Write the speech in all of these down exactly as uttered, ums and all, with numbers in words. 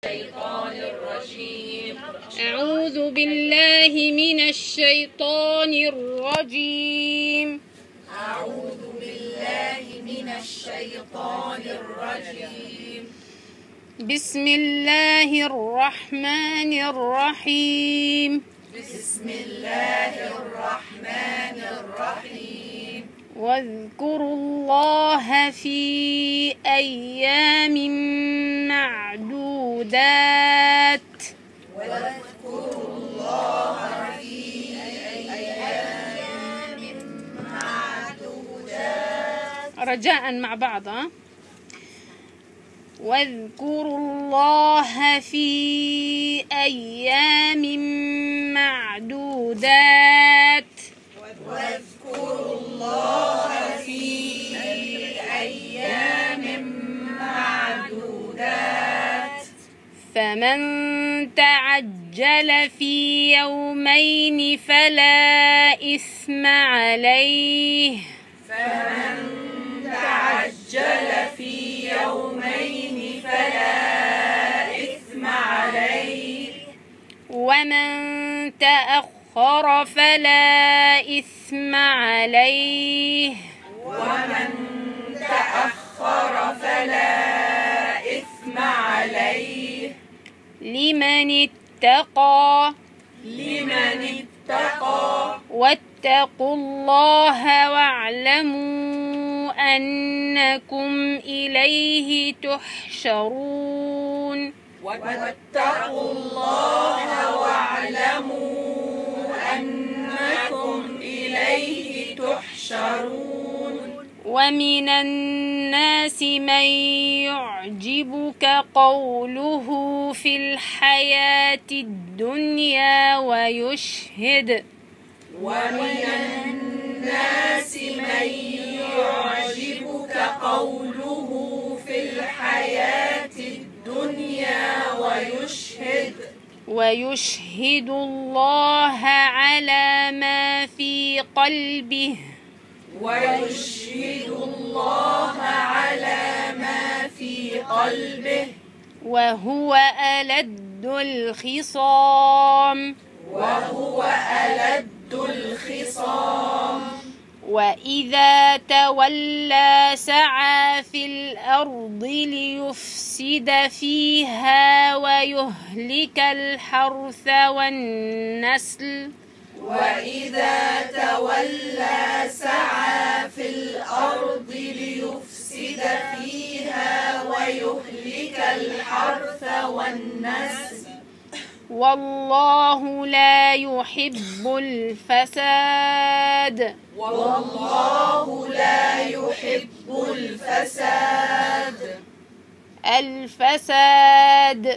الشيطان الرجيم. أعوذ بالله من الشيطان الرجيم. أعوذ بالله من الشيطان الرجيم. بسم الله الرحمن الرحيم. بسم الله الرحمن الرحيم. واذكروا الله في أيام معدودات. واذكروا الله في أيام معدودات. رجاء مع بعض. ها؟ واذكروا الله في أيام معدودات. واذكروا الله في أيام معدودات. فمن تعجل في يومين فلا إثم عليه. فمن تعجل في يومين فلا إثم عليه. ومن تأخر فلا إثم عليه. ومن تأخر فلا إثم عليه. لمن اتقى. لمن اتقى. واتقوا الله واعلموا أنكم إليه تحشرون. واتقوا الله واعلموا أنكم إليه تحشرون. ومن الناس من يعجبك قوله في الحياة الدنيا ويشهد. ومن الناس من يعجبك قوله في الحياة الدنيا ويشهد. ويشهد الله على ما في قلبه. ويشهد الله على ما في قلبه. وهو ألد الخصام. وهو ألد الخصام. وإذا تولى سعى في الأرض ليفسد فيها ويهلك الحرث والنسل. وإذا تولى سعى في الأرض ليفسد فيها ويهلك الحرث والنسل. والله لا يحب الفساد. والله لا يحب الفساد. الفساد.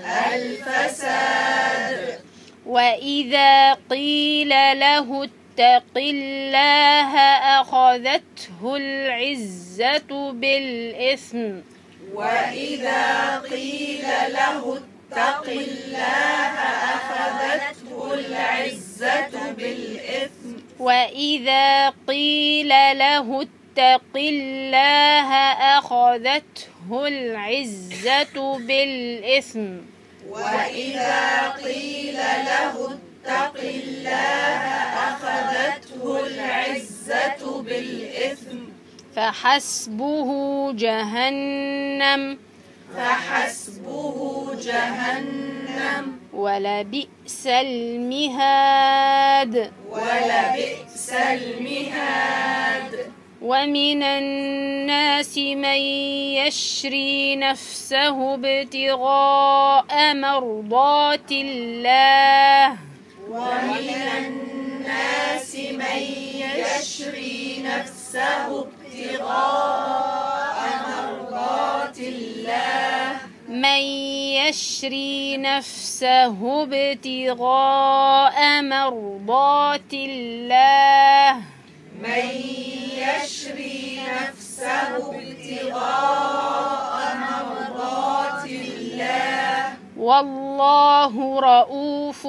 الفساد. وإذا قيل له اتق الله أخذته العزة بالإثم. وإذا قيل له اتق الله أخذته العزة بالإثم. وإذا قيل له اتق الله أخذته العزة بالإثم. وإذا قيل له اتق الله أخذته العزة بالإثم. فحسبه جهنم. فحسبه جهنم. ولبئس المهاد. ولبئس المهاد. ومن الناس من يشري نفسه ابتغاء مرضات الله. ومن الناس من يشري نفسه ابتغاء مرضات الله. من يشري نفسه ابتغاء مرضات الله. من يشري نفسه ابتغاء مرضات الله. والله رؤوف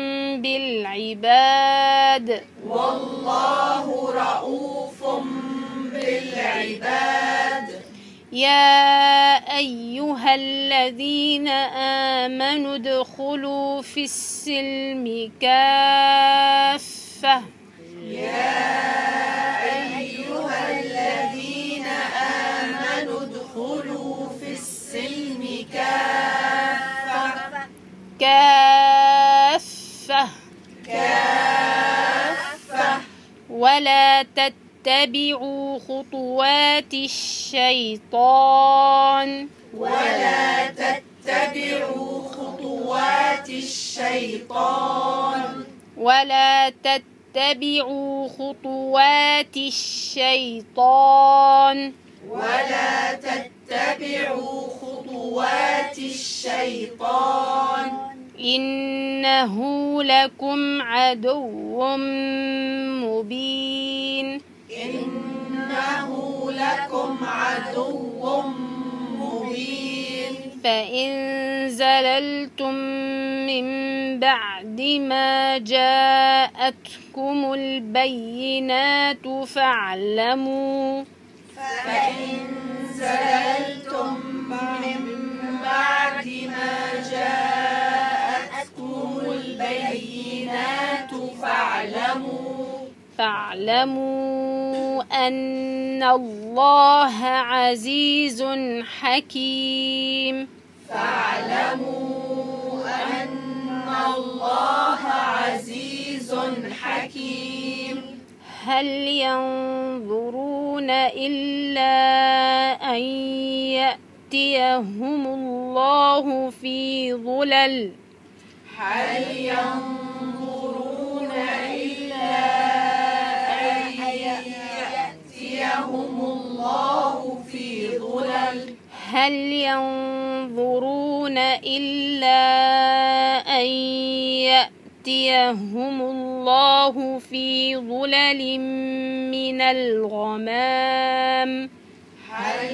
بالعباد. والله رؤوف بالعباد. يا أيها الذين آمنوا ادخلوا في السلم كافة يا أيها الذين آمنوا ادخلوا في السلم كافة كافة كافة ولا تتبعوا خطوات الشيطان ولا تتبعوا خطوات الشيطان ولا تتبعوا خطوات الشيطان ولا تتبعوا خطوات الشيطان إنه لكم عدو مبين إنه لكم عدو مبين فإن زللتم من بعد ما جاءتكم البينات فاعلموا فإن زللتم من بعد ما جاءتكم البينات فاعلموا فاعلموا أن الله عزيز حكيم فاعلموا أن الله عزيز حكيم هل ينظرون إلا أن يأتيهم الله في ظلل هل ينظرون إلا أن يأتيهم الله في ظلل هل ينظرون إلا أن يأتيهم الله في ظلل من الغمام هل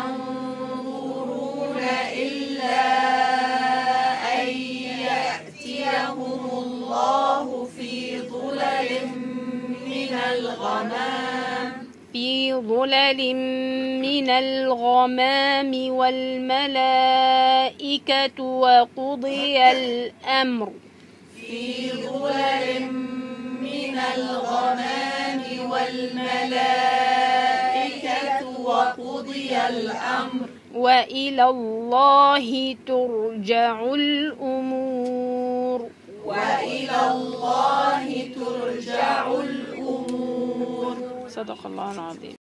ينظرون إلا أن يأتيهم الله في ظلل من الغمام في ظلل من الغمام والملائكة وقضي الأمر في ظلل من الغمام والملائكة وقضي الأمر وإلى الله ترجع الأمور وإلى الله ترجع الأمور. صدق الله العظيم.